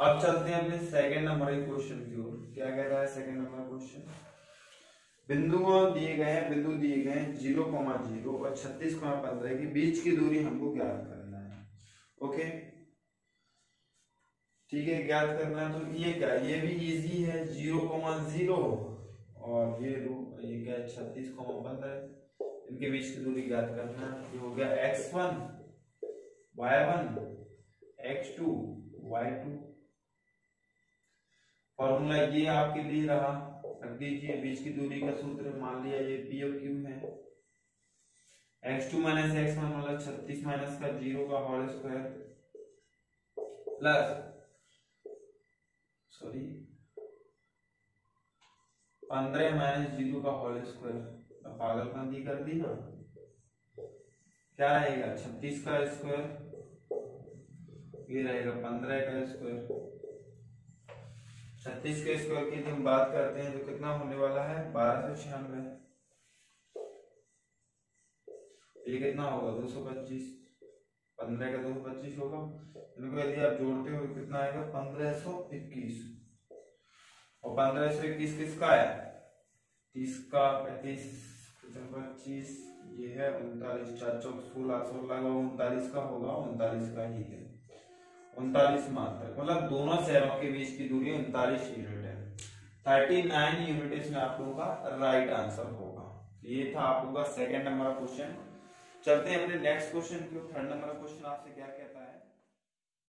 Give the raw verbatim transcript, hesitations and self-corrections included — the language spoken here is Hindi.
अब चलते हैं अपने सेकंड नंबर के क्वेश्चन की ओर। क्या कह रहा है सेकंड नंबर क्वेश्चन? बिंदुओं दिए गए हैं, बिंदु दिए गए हैं जीरो कॉमा जीरो और छत्तीस कॉमा पंद्रह के बीच की दूरी हमको ज्ञात करना है। ओके ठीक है, ज्ञात करना है। तो ये क्या, ये भी इजी है, जीरो कॉमा जीरो और ये लो ये क्या है छत्तीस कॉमा पंद्रह, इनके बीच की दूरी ज्ञात करना है। ये हो गया X one Y one X two Y two. Formula ये आपके लिए रहा, रख दीजिए। बीच की दूरी का सूत्र मान लिया ये पी और क्यू है। X two minus X one मतलब छत्तीस माइनस का जीरो का होल स्क्वायर प्लस सॉरी पंद्रह माइनस जीरो का होल स्क्वायर। पागलपंती कर दी ना। क्या रहेगा छत्तीस का स्क्वायर, ये रहेगा पंद्रह का स्क्वायर। छत्तीस के स्क्वायर की हम बात करते हैं तो कितना होने वाला है बारह सौ छियानवे। ये कितना होगा दो सौ पच्चीस, पंद्रह का दो सौ पच्चीस होगा। इनको यदि आप जोड़ते हो कितना आएगा पंद्रह सौ इक्कीस। और पंद्रह सौ इक्कीस किसका है, तीस का, पैंतीस पच्चीस, ये है उनतालीस, चार चौक सोलह, सोलह उनतालीस का होगा, उनतालीस का ही है, उनतालीस मात्र। मतलब दोनों शहरों के बीच की दूरी उनतालीस यूनिट है। थर्टी नाइन यूनिट इसमें आप लोगों का राइट आंसर होगा। ये था आप लोगों का सेकंड नंबर का क्वेश्चन। चलते हैं अपने नेक्स्ट क्वेश्चन की। थर्ड नंबर का क्वेश्चन आपसे क्या कहता है?